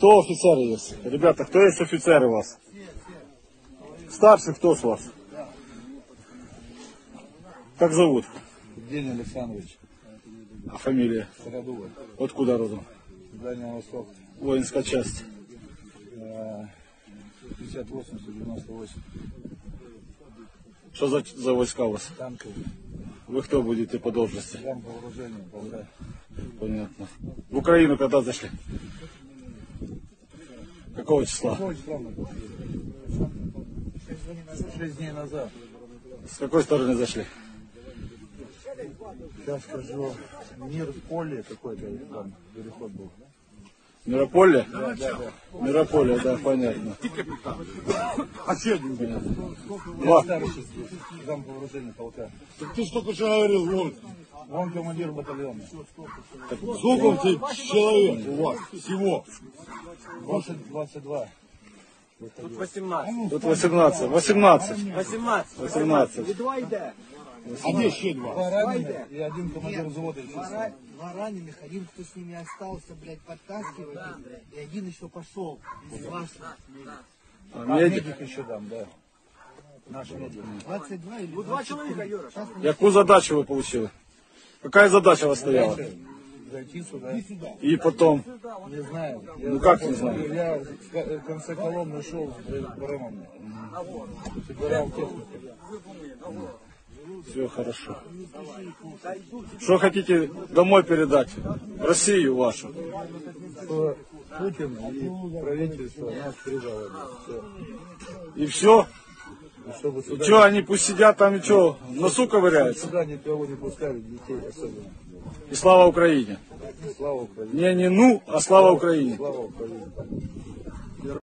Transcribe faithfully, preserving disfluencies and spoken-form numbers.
Кто офицеры есть? Ребята, кто есть офицеры у вас? Старший кто с вас? Как зовут? Евгений Александрович. А фамилия? Стародубов. Откуда родом? Дальний Восток. Воинская часть. пятьдесят восемь девяносто восемь. Что за, за войска у вас? Танки. Вы кто будете по должности? Там по вооружению, полка. Понятно. В Украину когда зашли? Какого числа? Какого числа мы пошли? Шесть дней назад. С какой стороны зашли? Сейчас скажу, мир в поле какой-то там переход был. Мирополе? Да, да, да. Мирополе, да, понятно. А что один понятно. Я старший зам по вооружению полка. Так ты сколько же говорил, вон. Он командир батальона. Сколько ты человек у вас всего? двадцать два. Тут восемнадцать. Тут восемнадцать. восемнадцать. восемнадцать. восемнадцать. А где еще два? Два раненых и один командир взвода. Два, два раненых, один, кто с ними остался, блядь, подтаскивать, блядь, и один еще пошел из ваших. А, А, медик? медик еще там, да. Наш медик. двадцать два или Ну, два человека, Юра. Какую задачу вы получили? Какая задача у вас стояла? Зайти сюда. И потом? Не знаю. Ну как не знаю? Я в конце колонны шел с Бремом. Собирал технику. Все хорошо. Что хотите домой передать? Россию вашу? Что Путин и правительство нас предало. Все. И все? И чтобы И сюда, что, они пусть сидят там и что, в носу ковыряются? сюда никого не пускали, детей особенно. И слава Украине. Слава Украине. Не, не ну, а слава Украине. Слава Украине.